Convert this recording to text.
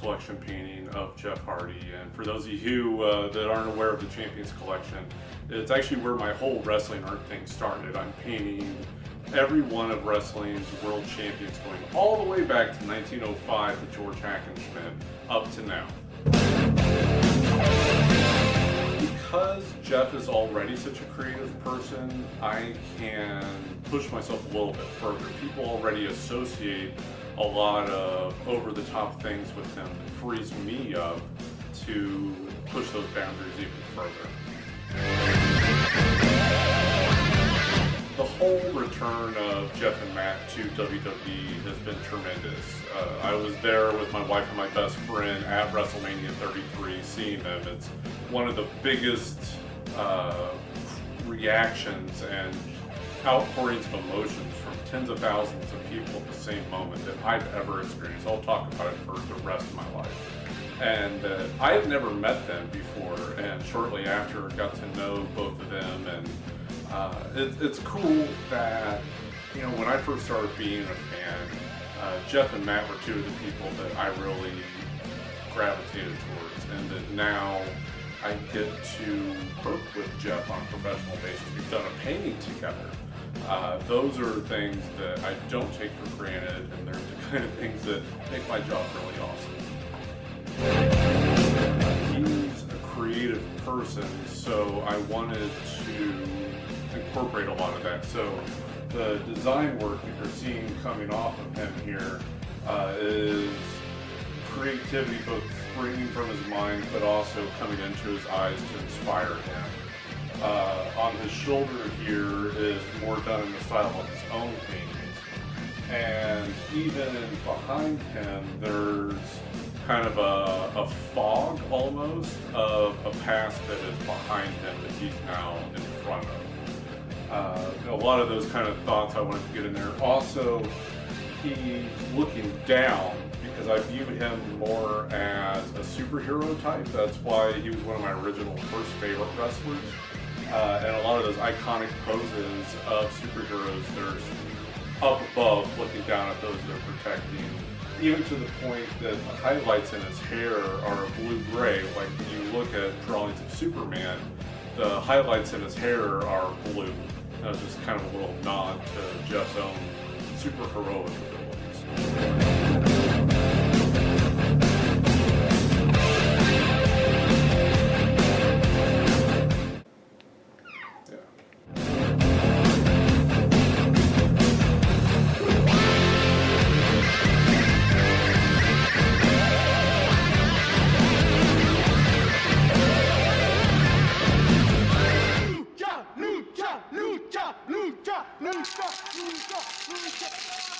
collection painting of Jeff Hardy. And for those of you that aren't aware of the Champions collection, it's actually where my whole wrestling art thing started. I'm painting every one of wrestling's world champions going all the way back to 1905 with George Hackenschmidt up to now. Because Jeff is already such a creative person, I can push myself a little bit further. People already associate a lot of over-the-top things with him. It frees me up to push those boundaries even further. The whole return of Jeff and Matt to WWE has been tremendous. I was there with my wife and my best friend at WrestleMania 33 seeing them. It's one of the biggest reactions and outpourings of emotions from tens of thousands of people at the same moment that I've ever experienced. I'll talk about it for the rest of my life. And I had never met them before, and shortly after got to know both of them. And it's cool that, you know, when I first started being a fan, Jeff and Matt were two of the people that I really gravitated towards, and that now I get to work with Jeff on a professional basis. We've done a painting together. Those are things that I don't take for granted, and they're the kind of things that make my job really awesome. He's a creative person, so I wanted to incorporate a lot of that. So the design work that you're seeing coming off of him here is creativity both springing from his mind but also coming into his eyes to inspire him. On his shoulder here is more done in the style of his own paintings, and even behind him there's kind of a fog almost of a past that is behind him that he's now in front of. A lot of those kind of thoughts I wanted to get in there. Also, he's looking down because I view him more as a superhero type. That's why he was one of my original first favorite wrestlers. And a lot of those iconic poses of superheroes, they're up above looking down at those they're protecting. Even to the point that the highlights in his hair are a blue-gray. Like when you look at drawings of Superman, the highlights in his hair are blue. That's just kind of a little nod to Jeff's own super heroic abilities. Lucha, lucha, lucha, lucha, lucha.